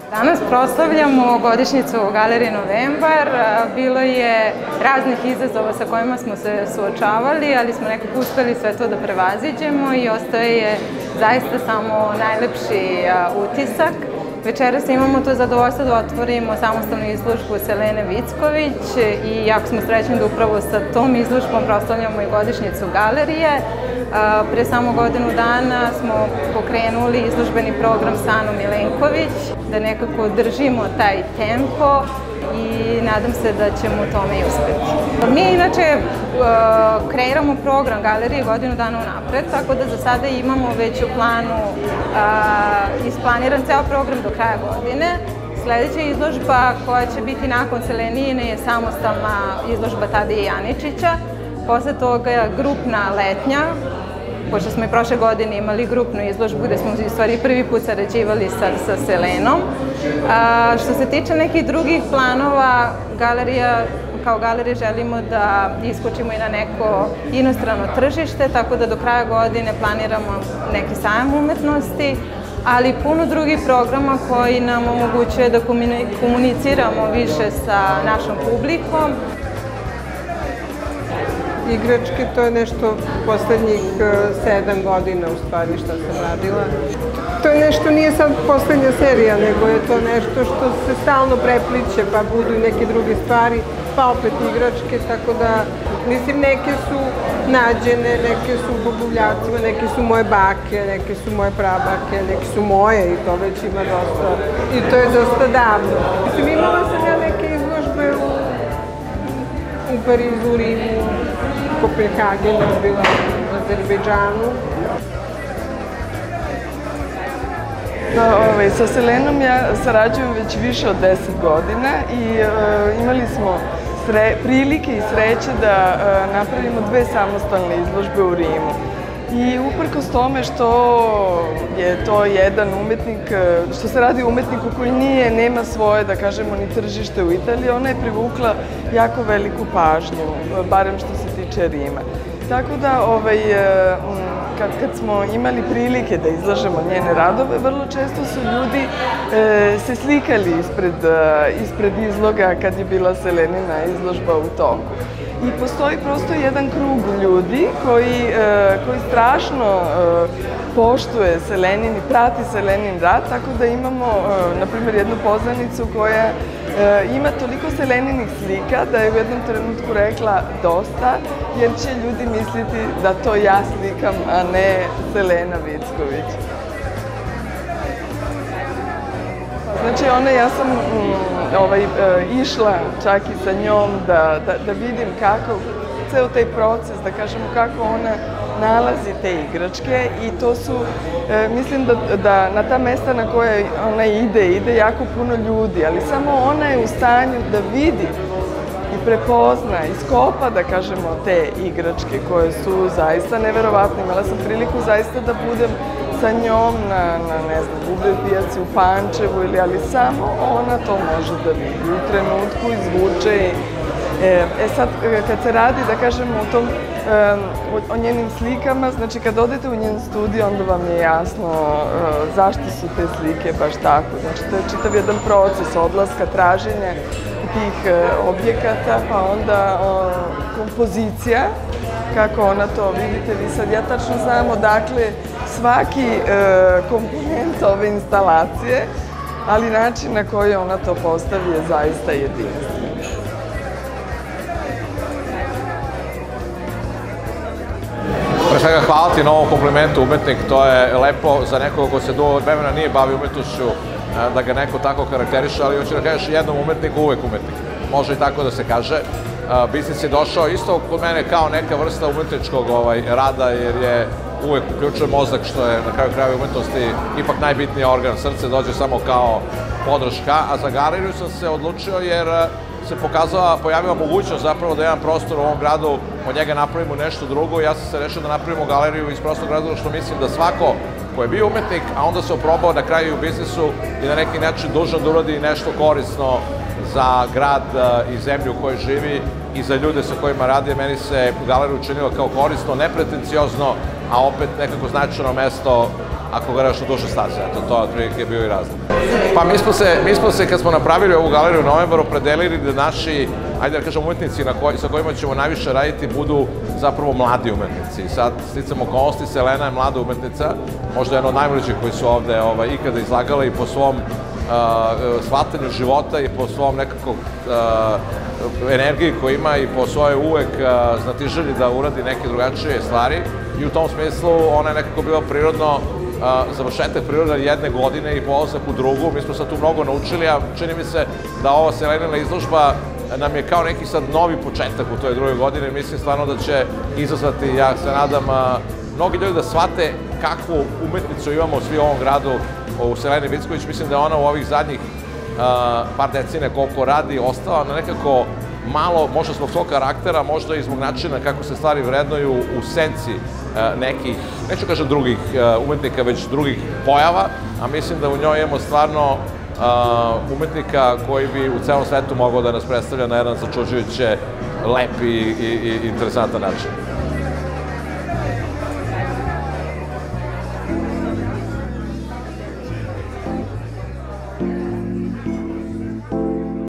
Danas proslavljamo godišnjicu Galerije Novembar. Bilo je raznih izazova sa kojima smo se suočavali, ali smo nekako uspeli sve to da prevaziđemo i ostaje zaista samo najlepši utisak. Večeras imamo to zadovoljstvo da otvorimo samostalnu izložbu Selene Vicković i jako smo srećni da upravo sa tom izložbom proslavljamo i godišnjicu galerije. Pre samo godinu dana smo pokrenuli izložbeni program sa Anom Milenković, da nekako držimo taj tempo i nadam se da ćemo u tome i uspeti. Mi inače kreiramo program galerije godinu dana unapred, tako da za sada imamo već u planu isplaniran ceo program do kraja godine. Sledeća izložba koja će biti nakon Selenijine je samostalna izložba Tadije Janičića. Posle toga grupna letnja, pošto smo i prošle godine imali grupnu izložbu gde smo u stvari prvi put sarađivali sa Selenom. Što se tiče nekih drugih planova, kao galerija želimo da iskočimo i na neko inostrano tržište, tako da do kraja godine planiramo neki sajam umetnosti, ali puno drugih programa koji nam omogućuje da komuniciramo više sa našom publikom. Igračke, to je nešto poslednjih 7 godina u stvari što sam radila. To je nešto, nije sad poslednja serija, nego je to nešto što se stalno prepliče, pa budu i neke druge stvari, pa opet igračke, tako da, mislim, neke su nađene, neke su u Boguvljacima, neke su moje bake, neke su moje prabake, neke su moje i to već ima dosta, i to je dosta davno. Mislim, imala sam ja neke izložbe u Parizu, u Rimu, Kopenhagenu, bila u Azerbejdžanu. Sa Selenom ja sarađujem već više od 10 godina i imali smo prilike i sreće da napravimo 2 samostalne izložbe u Rimu. I uprkos tome što je to jedan umetnik, što se radi o umetniku koji nema svoje, da kažemo, ni tržište u Italiji, ona je privukla jako veliku pažnju, barem što se tiče Rima. Tako da, kad smo imali prilike da izlažemo njene radove, vrlo često su ljudi se slikali ispred izloga kad je bila Selenina izložba u toku. I postoji prosto jedan krug ljudi koji strašno poštuje Selenin i prati Selenin rad, tako da imamo, na primjer, jednu poznanicu koja ima toliko Seleninih slika da je u jednom trenutku rekla dosta, jer će ljudi misliti da to ja slikam, a ne Selena Vicković. Znači, ja sam išla čak i sa njom da vidim kako, ceo taj proces, da kažemo kako ona nalazi te igračke i to su, mislim da na ta mesta na koje ona ide jako puno ljudi, ali samo ona je u stanju da vidi i prepozna, iskopa, da kažemo, te igračke koje su zaista neverovatne. Imala sam priliku zaista da budem sa njom na ne znam, Bubljoj pijaci u Pančevu, ali samo ona to može da vidi u trenutku, izvuče. Sad, kad se radi, da kažemo, o njenim slikama, znači kad odete u njen studio, onda vam je jasno zašto su te slike baš tako. Znači, to je čitav jedan proces odlaska, traženja tih objekata, pa onda kompozicija, kako ona to, vidite vi sad, ja tačno znam odakle svaki komponent ove instalacije, ali način na koji ona to postavi je zaista jedinstven. Pre svega, hvala ti na ovom komplimentu, umetnik. To je lepo za nekoga ko se dugo vremena nije bavio umetnošću, da ga neko tako karakteriše, ali hoću da kažeš jednom umetniku, uvek umetnik. Može i tako da se kaže. Biznis je došao isto kod mene kao neka vrsta umetničkog rada, jer je uvek uključuje mozak, što je na kraju krajeva umetnosti ipak najbitniji organ. Srce dođe samo kao podrška, a za galeriju sam se odlučio jer se pojavila mogućnost zapravo da jedan prostor u ovom gradu, od njega napravimo nešto drugo. Ja sam se rešio da napravimo galeriju iz prostog razloga što mislim da svako ko je bio umetnik, a onda se oprobao na kraju u biznisu i na neki način dužan da uradi nešto korisno za grad i zemlju u kojoj živi i za ljude sa kojima radi. Meni se galerija učinila kao korisno, nepretenciozno, a opet nekako značajno mesto ako gledaš u duže staze. Eto, to otprilike je bio i razlog. Pa mi smo se, kad smo napravili ovu galeriju u novembru, opredelili da naši, ajde da kažem, umetnici sa kojima ćemo najviše raditi budu zapravo mladi umetnici. Sad, sticam okolnosti, Selena je mlada umetnica, možda jedna od najmlađih koji su ovde ikada izlagala i po svom shvatanju života i po svom nekako energiji koju ima i po svojoj uvek znatiželji da uradi neke drugačije stvari i u tom smislu ona je nekako bila prirodno završetak priroda jedne godine i polazak u drugu. Mi smo sad tu mnogo naučili, a čini mi se da ova Selenina izložba nam je kao neki sad novi početak u toj drugoj godini. Mislim stvarno da će izazvati, ja se nadam, mnogi ljudi da shvate kakvu umetnicu imamo svi u ovom gradu u Seleni Vicković. Mislim da je ona u ovih zadnjih par decine koliko radi ostala na nekako malo, možda zbog svog karaktera, možda i zbog načina kako se stvari vrednuju u senci nekih, neću kažem drugih umetnika, već drugih pojava, a mislim da u njoj imamo stvarno umetnika koji bi u celom svetu mogao da nas predstavlja na jedan začuđujuće, lep i interesantan način.